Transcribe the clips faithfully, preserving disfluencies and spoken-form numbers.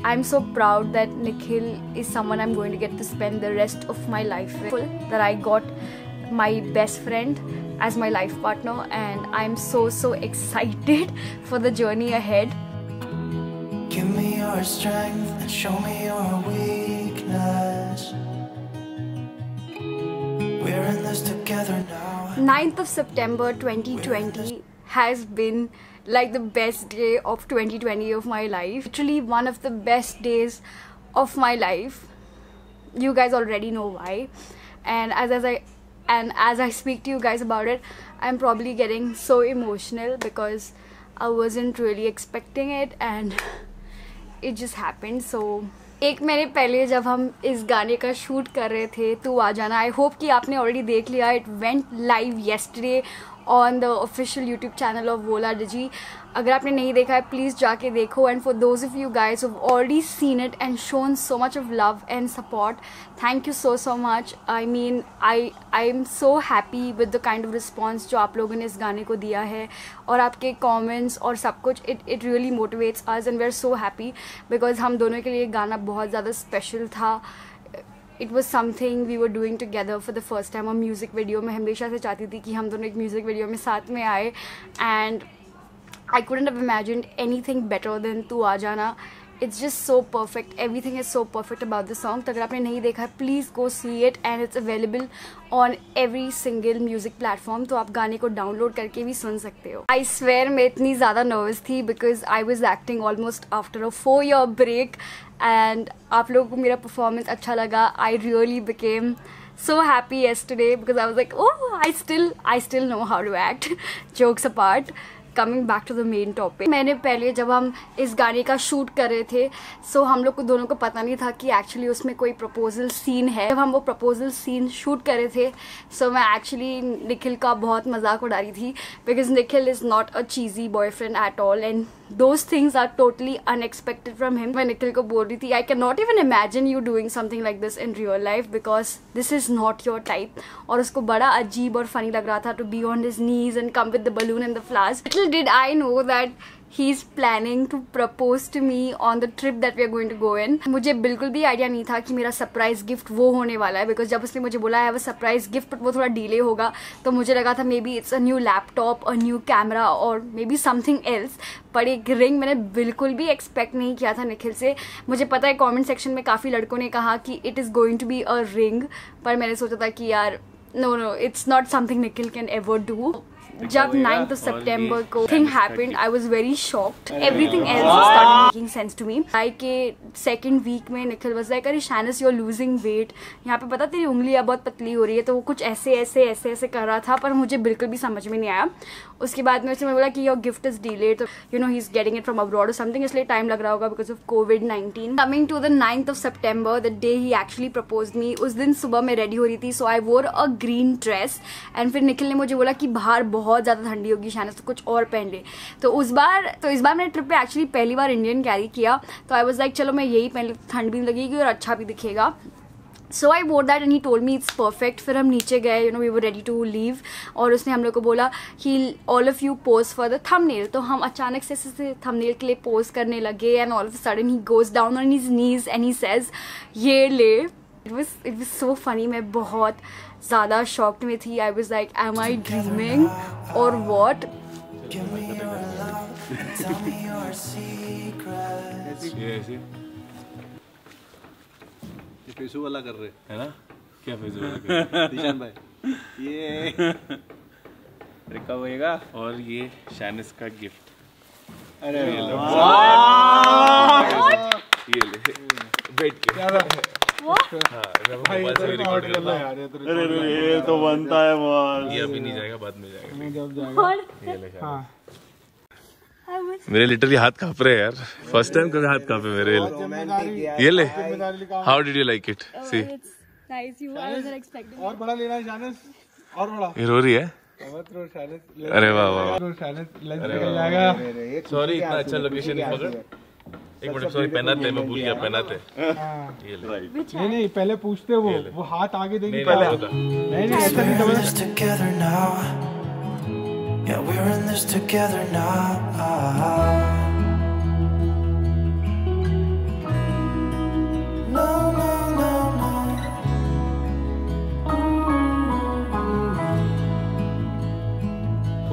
I'm so proud that Nikhil is someone I'm going to get to spend the rest of my life with. That I got my best friend as my life partner, and I'm so so excited for the journey ahead. Give me your strength and show me your weakness. We're in this together now. ninth of September twenty twenty has been like the best day of twenty twenty of my life. Literally one of the best days of my life. You guys already know why. And as, as I and as I speak to you guys about it, I'm probably getting so emotional because I wasn't really expecting it and it just happened. So एक महीने पहले जब हम इस गाने का shoot कर रहे थे तू आ जाना, आई होप कि आपने ऑलरेडी देख लिया. It went live yesterday on the official YouTube channel of Voila Digi. अगर आपने नहीं देखा है प्लीज़ जाके देखो. And for those of you guys who already seen it and shown so much of love and support, thank you so so much. I mean I I am so happy with the kind of response जो आप लोगों ने इस गाने को दिया है और आपके कॉमेंट्स और सब कुछ. It it really motivates us and we are so happy because हम दोनों के लिए गाना बहुत ज़्यादा स्पेशल था. It was something we were doing together for the first time. और म्यूज़िक वीडियो में हमेशा से चाहती थी कि हम दोनों एक म्यूज़िक वीडियो में साथ में आए. And I couldn't have imagined anything better than तू आ जाना. It's just so perfect. Everything is so perfect about the song. तो अगर आपने नहीं देखा है please go see it and it's available on every single music platform. तो आप गाने को डाउनलोड करके भी सुन सकते हो. I swear मैं इतनी ज़्यादा nervous थी because I was acting almost after a four year break and आप लोगों को मेरा performance अच्छा लगा. I really became so happy yesterday because I was like, oh, I still I still know how to act. Jokes apart. Coming back to the main topic. मैंने पहले जब हम इस गाने का शूट कर रहे थे सो so हम लोग को दोनों को पता नहीं था कि एक्चुअली उसमें कोई प्रपोजल सीन है. जब हम वो प्रपोजल सीन शूट कर रहे थे सो so मैं एक्चुअली निखिल का बहुत मजाक उड़ा रही थी because Nikhil is not a cheesy boyfriend at all and those things are totally unexpected from him. मैं निखिल को बोल रही थी I cannot even imagine you doing something like this in real life because this is not your type. और उसको बड़ा अजीब और funny लग रहा था to be on his knees and come with the balloon and the flowers. Little did I know that he's planning to propose to me on the trip that we are going to go in. मुझे बिल्कुल भी idea नहीं था कि मेरा surprise gift वो होने वाला है बिकॉज जब उसने मुझे बोला है वो सरप्राइज गिफ्ट वो थोड़ा डिले होगा तो मुझे लगा था maybe it's a new laptop a new camera और मे बी समथिंग एल्स. पर एक रिंग मैंने बिल्कुल भी एक्सपेक्ट नहीं किया था निखिल से. मुझे पता है कॉमेंट सेक्शन में काफ़ी लड़कों ने कहा कि it is going to be a ring, पर मैंने सोचा था कि यार no no it's not something Nikhil can ever do. जब नाइन्थ ऑफ सितंबर को thing happened I was very shocked. Everything else started making sense to me. Like के सेकंड वीक में निखिल वाज लाइक अरे शाइनस यू आर लूजिंग वेट. यहाँ पे पता तेरी उंगलियाँ बहुत पतली हो रही है. तो वो कुछ ऐसे ऐसे ऐसे ऐसे कर रहा था पर मुझे बिल्कुल भी समझ में नहीं आया. उसके बाद में उसने बोला कि योर गिफ्ट इज डिलेड तो you know he is getting it from abroad और समथिंग, इसलिए टाइम लग रहा होगा because of COVID nineteen. Coming to the ninth of सितंबर the day he actually propose me. उस दिन सुबह मैं रेडी हो रही थी सो आई वोर अ ग्रीन ड्रेस एंड फिर निखिल ने मुझे बोला कि बाहर बहुत ज़्यादा ठंडी होगी शायद तो कुछ और पहन ले. तो उस बार तो इस बार मैंने ट्रिप पे एक्चुअली पहली बार इंडियन कैरी किया तो आई वाज लाइक चलो मैं यही पहन ले, ठंड भी नहीं लगेगी और अच्छा भी दिखेगा. So I wore that and he told me it's perfect. फिर हम नीचे गए, you know we were ready to leave और उसने हम लोग को बोला कि all of you pose for the thumbnail. तो हम अचानक से ऐसे थंबनेल के लिए पोज करने लगे and all of a sudden he goes down on his knees and he says ये ले. It was it was so funny. मैं बहुत ज़्यादा शॉक्ड में थी. I was like am I dreaming और what. Give me your love, tell me your secrets. ये फेसू वाला कर रहे है ना. क्या फेसू वाला कर रहे दिशान भाई. ये रिका होएगा. और ये शाइनस का गिफ्ट. अरे ये ले बैठ के अरे ये तो बनता है बॉस. ये अभी नहीं जाएगा, बाद में जाएगा. जब जाएगा. ये ले. हाँ. मेरे लिटरली हाथ कांप रहे हैं यार. फर्स्ट टाइम कभी हाथ कांपे मेरे. ये ले. How did you like it? See और बड़ा लेना है शाइनस. और बड़ा. ये रो रही है. अरे वाह वाह. सॉरी इतना अच्छा लोकेशन नहीं पकड़. एक मिनट सॉरी पहनाते मैं भूल गया पहनाते. ये ले. नहीं नहीं पहले पूछते वो वो हाथ आगे देंगे पहले होता. नहीं नहीं ऐसा नहीं We're in this together now. Yeah, we're in this together now.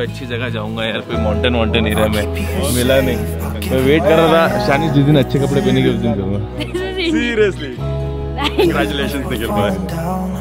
कोई अच्छी जगह जाऊंगा यार, कोई माउंटेन वाउंटेन एरिया में मिला नहीं। मैं वेट कर रहा था, शानी जिस दिन अच्छे कपड़े पहने के उस दिन करूँगा। सीरियसली कंग्रेचुलेशंस निखिल भाई।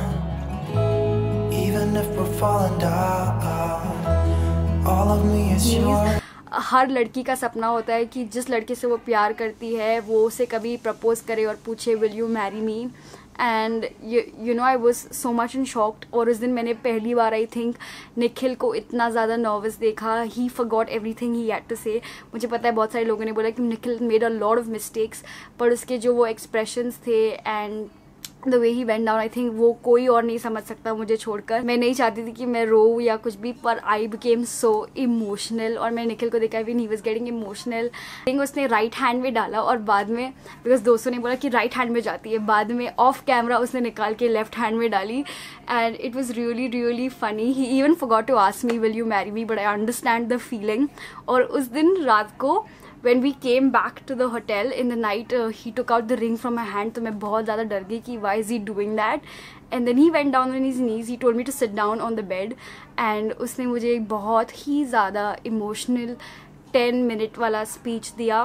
हर लड़की का सपना होता है कि जिस लड़के से वो प्यार करती है वो उसे कभी प्रपोज करे और पूछे will you marry me. And you know I was so much in shocked. और उस दिन मैंने पहली बार आई थिंक निखिल को इतना ज़्यादा नर्वस देखा। He forgot everything he had to say. मुझे पता है बहुत सारे लोगों ने बोला कि Nikhil made a lot of mistakes, पर उसके जो वो एक्सप्रेशंस थे and the way he went down, I think वो कोई और नहीं समझ सकता मुझे छोड़कर। मैं नहीं चाहती थी कि मैं रो या कुछ भी, पर आई बिकेम सो इमोशनल। और मैं निखिल को देखा भी ही वाज गेटिंग इमोशनल। उसने राइट हैंड में डाला और बाद में बिकॉज दोस्तों ने बोला कि राइट हैंड में जाती है, बाद में ऑफ कैमरा उसने निकाल के लेफ्ट हैंड में डाली। And it was really really funny. He even forgot to ask me will you marry me, but I understand the feeling. और उस दिन रात को when we came back to the hotel in the night, uh, he took out the ring from my hand. तो मैं बहुत ज़्यादा डर गई कि why is he doing that? And then he went down on his knees. He told me to sit down on the bed. And उसने मुझे एक बहुत ही ज़्यादा emotional ten minute वाला speech दिया.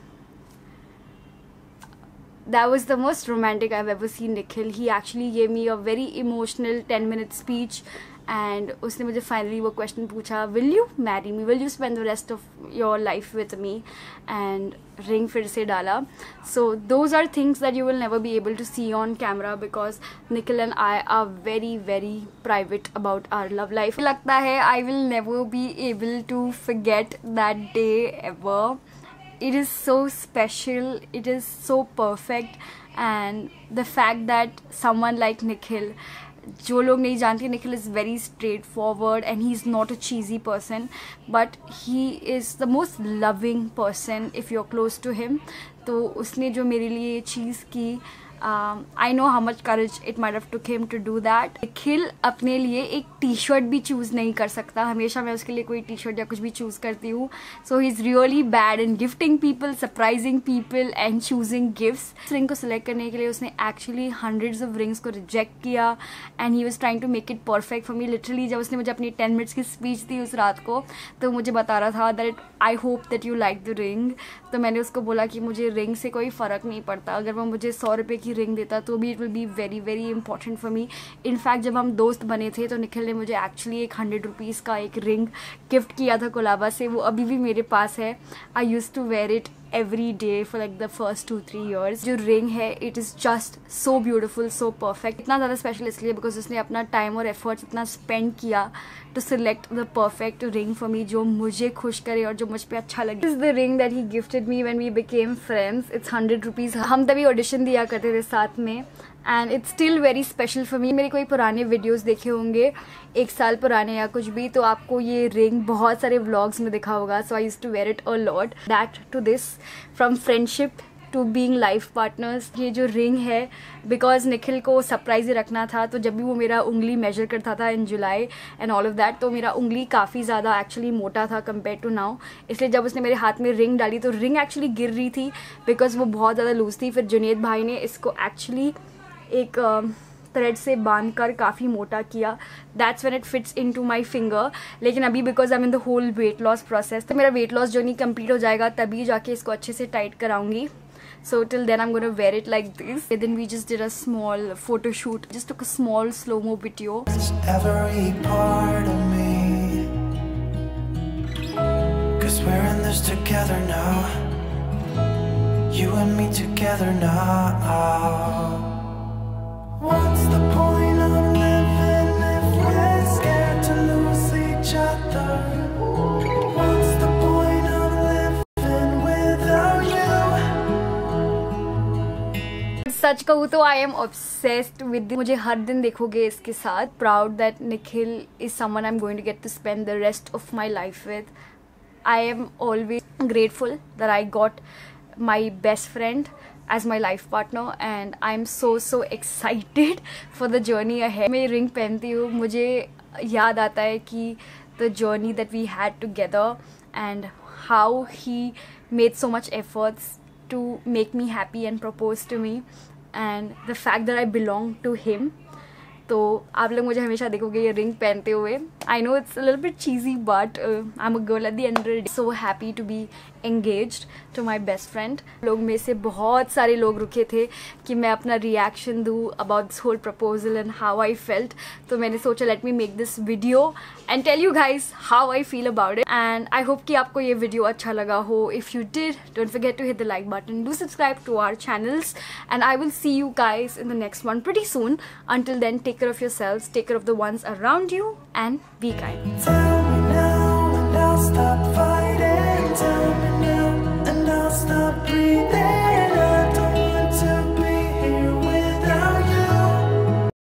That was the most romantic I've ever seen Nikhil. He actually gave me a very emotional ten minute speech. And उसने मुझे finally वो क्वेश्चन पूछा will you marry me, will you spend the rest of your life with me, and ring फिर से डाला. So those are things that you will never be able to see on camera because Nikhil and I are very very private about our love life. लगता है I will never be able to forget that day ever. It is so special, it is so perfect, and the fact that someone like Nikhil, जो लोग नहीं जानते, Nikhil is very straightforward and he is not a cheesy person, but he is the most loving person if you're close to him. तो उसने जो मेरे लिए ये चीज़ की, I know how much courage it might have took him to do that. Nikhil अपने लिए एक टी शर्ट भी चूज़ नहीं कर सकता. हमेशा मैं उसके लिए कोई टी शर्ट या कुछ भी चूज़ करती हूँ. So he is really bad in gifting people, surprising people and choosing gifts. Ring को सिलेक्ट करने के लिए उसने एक्चुअली हंड्रेड्स ऑफ रिंग्स को रिजेक्ट किया and he was trying to make it perfect for me. Literally जब उसने मुझे अपनी टेन मिनट्स की स्पीच दी उस रात को, तो मुझे बता रहा था that I hope that you like the ring. तो मैंने उसको बोला कि मुझे रिंग से कोई फ़र्क नहीं पड़ता, अगर वो मुझे सौ रुपये की रिंग देता तो भी it will be very very important for me. In fact जब हम दोस्त बने थे तो निखिल ने मुझे एक्चुअली एक हंड्रेड रुपीज़ का एक रिंग गिफ्ट किया था कोलाबा से. वो अभी भी मेरे पास है. I use to wear it every day for like the first two three years. जो रिंग है it is just so beautiful, so perfect. इतना ज़्यादा स्पेशल इसलिए बिकॉज उसने अपना टाइम और एफर्ट्स इतना स्पेंड किया to select the perfect ring for me, जो मुझे खुश करे और जो मुझ पे अच्छा लगे. This is the ring that he gifted me when we became friends. It's hundred rupees. हम तभी ऑडिशन दिया करते थे साथ में and it's still very special for me. मेरे कोई पुराने वीडियोस देखे होंगे एक साल पुराने या कुछ भी, तो आपको ये रिंग बहुत सारे व्लॉग्स में दिखा होगा. So I used to wear it a lot. That to this, from friendship to being life partners. ये जो रिंग है बिकॉज निखिल को सरप्राइज ही रखना था, तो जब भी वो मेरा उंगली मेजर करता था in July and all of that, तो मेरा उंगली काफ़ी ज़्यादा एक्चुअली मोटा था कंपेयर टू नाउ. इसलिए जब उसने मेरे हाथ में रिंग डाली तो रिंग एक्चुअली गिर रही थी बिकॉज वो बहुत ज़्यादा लूज थी. फिर जुनेद भाई ने इसको एक्चुअली एक थ्रेड से बांध कर काफ़ी मोटा किया. That's when it fits into my finger. लेकिन अभी because I am in the whole weight loss process, तो मेरा वेट लॉस जर्नी कंप्लीट हो जाएगा तभी जाके इसको अच्छे से टाइट कराऊंगी. So till then I'm gonna wear it like this. And then we just did a small photo shoot. Just took a small slow-mo video. Every part of me, 'cause we're in this together now. You and me together now. What's the point of living if we're scared to lose each other? What's the point of living without you? सच कहूँ तो I am obsessed with. मुझे हर दिन देखोगे इसके साथ. Proud that Nikhil is someone I am going to get to spend the rest of my life with. I am always grateful that I got my best friend as my life partner and I'm so so excited for the journey ahead. मैं ring पहनती हूँ, मुझे याद आता है कि the journey that we had together and how he made so much efforts to make me happy and propose to me, and the fact that I belong to him. तो आप लोग मुझे हमेशा देखोगे ये रिंग पहनते हुए. I know it's a little bit cheesy but I am a girl at the end of the day. So happy to be engaged to my best friend. लोग में से बहुत सारे लोग रुके थे कि मैं अपना रिएक्शन दूँ about this whole proposal and how I felt. तो मैंने सोचा let me make this video and tell you guys how I feel about it. And I hope कि आपको ये video अच्छा लगा हो. If you did, don't forget to hit the like button. Do subscribe to our channels and I will see you guys in the next one pretty soon. Until then, take care of yourselves, take care of the ones around you and be kind. Tell me now and I'll stop fighting. Tell me